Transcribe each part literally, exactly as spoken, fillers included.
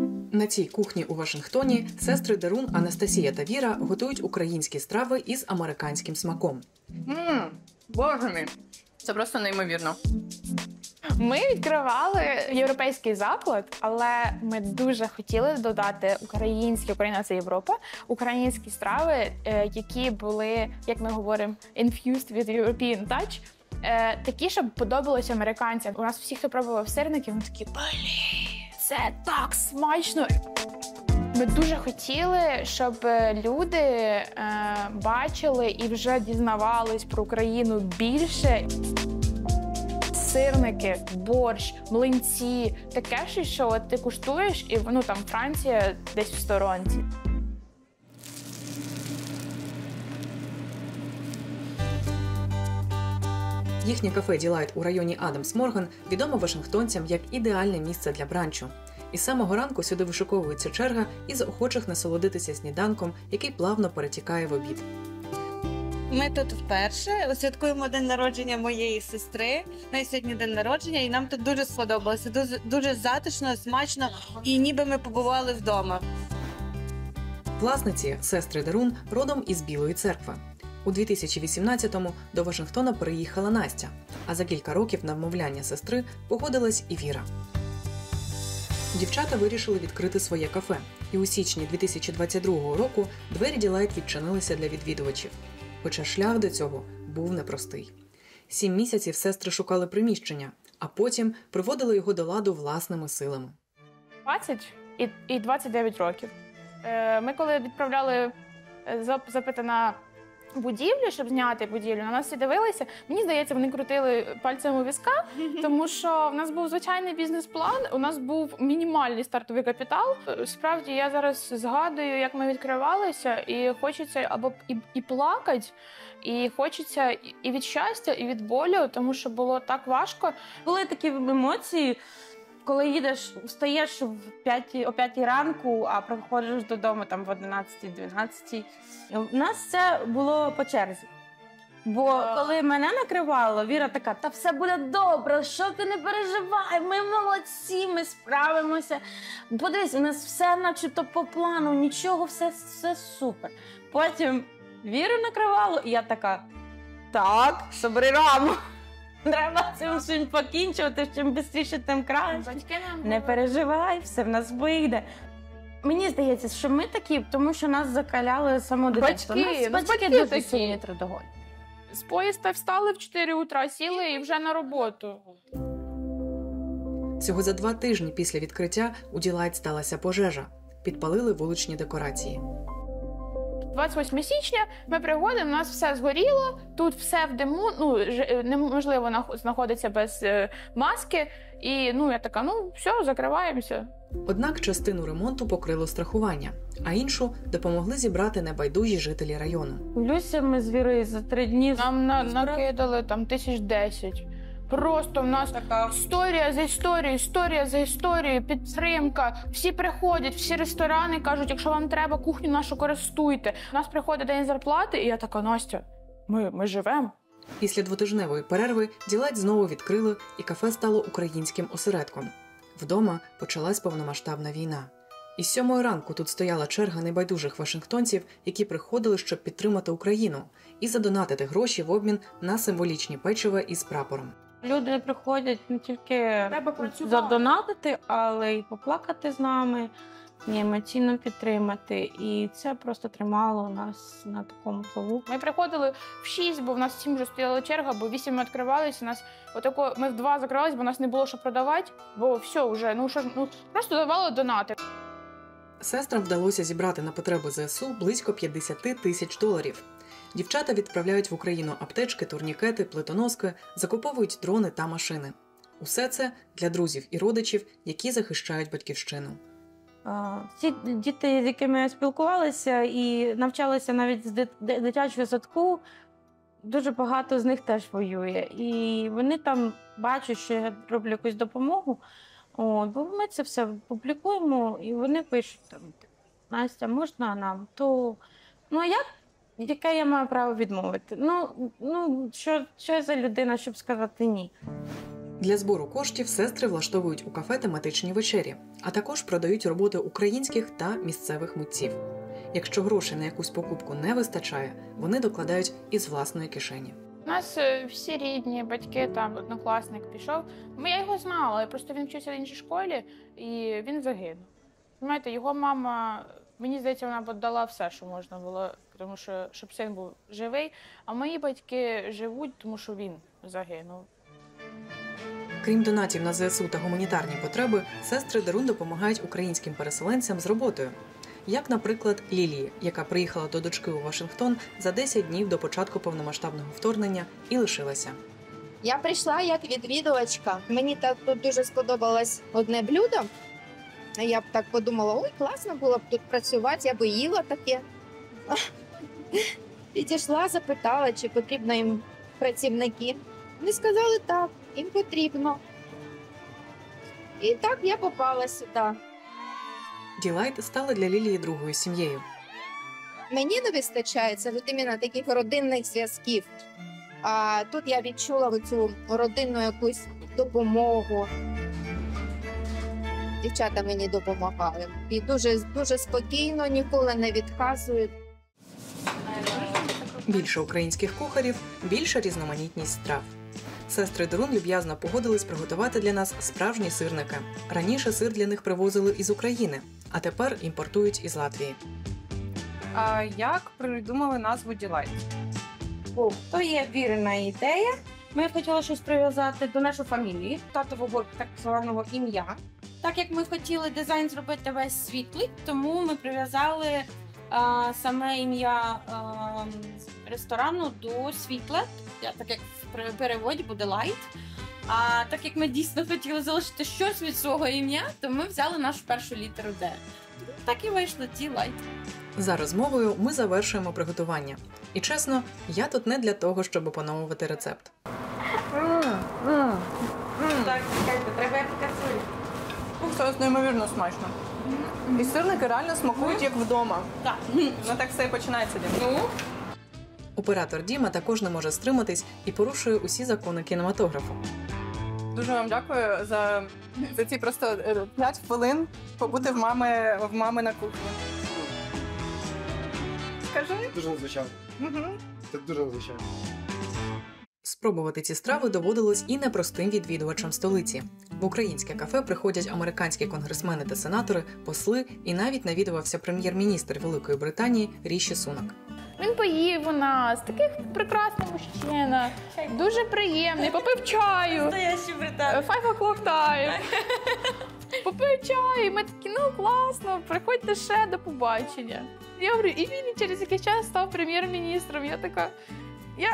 На цій кухні у Вашингтоні сестри Дерун, Анастасія та Віра готують українські страви із американським смаком. Ммм, боже мій, це просто неймовірно. Ми відкривали європейський заклад, але ми дуже хотіли додати українські, Україна – це Європа, українські страви, які були, як ми говоримо, infused with European touch, такі, щоб подобалося американцям. У нас всі, хто пробував сирники, вони такі, блін, це так смачно! Ми дуже хотіли, щоб люди е, бачили і вже дізнавались про Україну більше. Сирники, борщ, млинці, таке щось, що от ти куштуєш, і ну, там Франція десь в сторонці. Їхнє кафе «Ділайт» у районі Адамс-Морган відомо вашингтонцям як ідеальне місце для бранчу. Із самого ранку сюди вишуковується черга із охочих насолодитися сніданком, який плавно перетікає в обід. Ми тут вперше святкуємо день народження моєї сестри. У неї сьогодні день народження, і нам тут дуже сподобалося. Дуже, дуже затишно, смачно, і ніби ми побували вдома. Власниці, сестри Дерун, родом із Білої церкви. У дві тисячі вісімнадцятому до Вашингтона переїхала Настя, а за кілька років на вмовляння сестри погодилась і Віра. Дівчата вирішили відкрити своє кафе, і у січні дві тисячі двадцять другого року двері «Ділайт» відчинилися для відвідувачів. Хоча шлях до цього був непростий. Сім місяців сестри шукали приміщення, а потім приводили його до ладу власними силами. двадцять і двадцять дев'ять років. Ми коли відправляли запити на будівлю, щоб зняти будівлю, на нас всі дивилися. Мені здається, вони крутили пальцем у візка, тому що в нас був звичайний бізнес-план, у нас був мінімальний стартовий капітал. Справді, я зараз згадую, як ми відкривалися, і хочеться або і, і плакати, і хочеться і від щастя, і від болю, тому що було так важко. Були такі емоції, коли їдеш, встаєш в п'ятій, о п'ятій ранку, а приходиш додому там в одинадцятій-дванадцятій. У нас це було по черзі. Бо коли мене накривало, Віра така, та все буде добре, що ти не переживай, ми молодці, ми справимося. Подивись, у нас все начебто по плану, нічого, все, все супер. Потім Віру накривало, і я така, так, собери раму. Треба цим всім покінчувати, чим швидше, тим краще. Не переживай, все в нас вийде. Мені здається, що ми такі, тому що нас закаляли само дитинство. Батьки, нас батьки батьки дуже сильні трудоголі. З поїзда встали в чотири утра, сіли і вже на роботу. Всього за два тижні після відкриття у «Ділайт» сталася пожежа. Підпалили вуличні декорації. двадцять восьмого січня ми приходимо, у нас все згоріло, тут все в диму, ну, неможливо знаходитися без е, маски. І ну, я така, ну, все, закриваємося. Однак частину ремонту покрило страхування, а іншу допомогли зібрати небайдужі жителі району. Люся, ми з Вірою за три дні... Нам на, накидали там тисяч десять. Просто в нас така історія за історією, історія за історією, підтримка. Всі приходять, всі ресторани кажуть, якщо вам треба, кухню нашу користуйте. У нас приходить день зарплати, і я така, Настя, ми, ми живемо. Після двотижневої перерви «Ділайт» знову відкрили, і кафе стало українським осередком. Вдома почалась повномасштабна війна. Із сьомої ранку тут стояла черга небайдужих вашингтонців, які приходили, щоб підтримати Україну і задонатити гроші в обмін на символічні печива із прапором. Люди приходять не тільки задонатити, але й поплакати з нами, і емоційно підтримати. І це просто тримало нас на такому плаву. Ми приходили в шість, бо в нас в сім вже стояла черга, бо вісім ми відкривалися. Нас отако, ми в два закривалися, бо нас не було що продавати, бо все вже, ну що ж, ну просто давали донати. Сестрам вдалося зібрати на потреби зе ес у близько п'ятдесят тисяч доларів. Дівчата відправляють в Україну аптечки, турнікети, плитоноски, закуповують дрони та машини. Усе це для друзів і родичів, які захищають батьківщину. Ті діти, з якими спілкувалися і навчалися навіть з дитячого садку, дуже багато з них теж воює. І вони там бачать, що я роблю якусь допомогу. О, бо ми це все публікуємо, і вони пишуть там, Настя, можна нам? То, ну як? Яке я маю право відмовити? Ну, ну що, що я за людина, щоб сказати ні? Для збору коштів сестри влаштовують у кафе тематичні вечері, а також продають роботи українських та місцевих митців. Якщо грошей на якусь покупку не вистачає, вони докладають із власної кишені. У нас е, всі рідні, батьки, там однокласник пішов. Ми, я його знала, просто він вчився в іншій школі і він загинув. Знаєте, його мама, мені здається, вона б дала все, що можна було, тому що, щоб син був живий. А мої батьки живуть, тому що він загинув. Крім донатів на ЗСУ та гуманітарні потреби, сестри Дерун допомагають українським переселенцям з роботою. Як, наприклад, Лілії, яка приїхала до дочки у Вашингтон за десять днів до початку повномасштабного вторгнення і лишилася. Я прийшла як відвідувачка. Мені так тут дуже сподобалось одне блюдо. Я б так подумала, ой, класно було б тут працювати, я би їла таке. Підійшла, запитала, чи потрібно їм працівники. Вони сказали, так, їм потрібно. І так я попала сюди. Ділайт стала для Лілії другою сім'єю. Мені не вистачає це от іменно таких родинних зв'язків. А тут я відчула цю родинну якусь допомогу. Дівчата мені допомагали. І дуже, дуже спокійно, ніколи не відказують. Більше українських кухарів, більша різноманітність страв. Сестри Дерун люб'язно погодились приготувати для нас справжні сирники. Раніше сир для них привозили із України, а тепер імпортують із Латвії. А як придумали назву Ділайт? О, то є вірна ідея. Ми хотіли щось прив'язати до нашої фамілії, татового так званого ім'я. Так як ми хотіли дизайн зробити весь світлий, тому ми прив'язали а, саме ім'я а, ресторану до світла, так як в переводі буде лайт. А так як ми дійсно хотіли залишити щось від свого ім'я, то ми взяли нашу першу літеру Д. Так і вийшло Ділайт. За розмовою ми завершуємо приготування. І чесно, я тут не для того, щоб опановувати рецепт. Так, чекайте, треба я покажу. Соус неймовірно смачно. І сирники реально смакують як вдома. Так. Ну так все і починається. Ну, Оператор Діма також не може стриматись і порушує усі закони кінематографу. Дуже вам дякую за, за ці просто п'ять хвилин побути в мами, в мами на кухні. Скажи. Дуже надзвичайно. Угу. Це дуже надзвичайно. Спробувати ці страви доводилось і непростим відвідувачам столиці. В українське кафе приходять американські конгресмени та сенатори, посли і навіть навідувався прем'єр-міністр Великої Британії Ріші Сунак. Він поїв у нас, такий прекрасний мужчина, дуже приємний, попив чаю. настоящий британець. Five o'clock time. Попив чаю, і ми такі, ну класно, приходьте ще, до побачення. Я говорю, і він через якийсь час став прем'єр-міністром. Я така, я...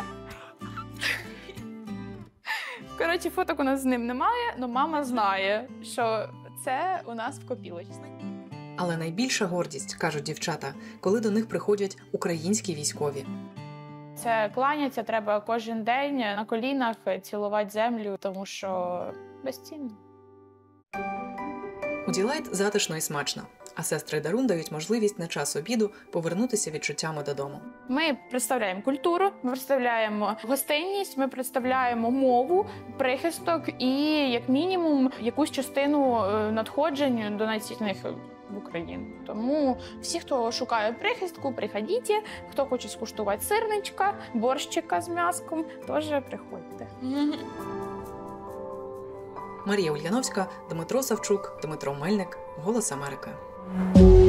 Коротше, фоток у нас з ним немає, але мама знає, що це у нас в копілочці. Але найбільша гордість, кажуть дівчата, коли до них приходять українські військові. Це кланяться треба кожен день на колінах, цілувати землю, тому що безцінно. У Ділайт затишно і смачно, а сестри Дерун дають можливість на час обіду повернутися відчуттями додому. Ми представляємо культуру, ми представляємо гостинність, ми представляємо мову, прихисток і, як мінімум, якусь частину надходжень донаційних в Україну. Тому всі, хто шукає прихистку, приходіть. Хто хоче скуштувати сирничка, борщика з м'яском, теж приходьте. Марія Ульяновська, Дмитро Савчук, Дмитро Мельник. Голос Америки.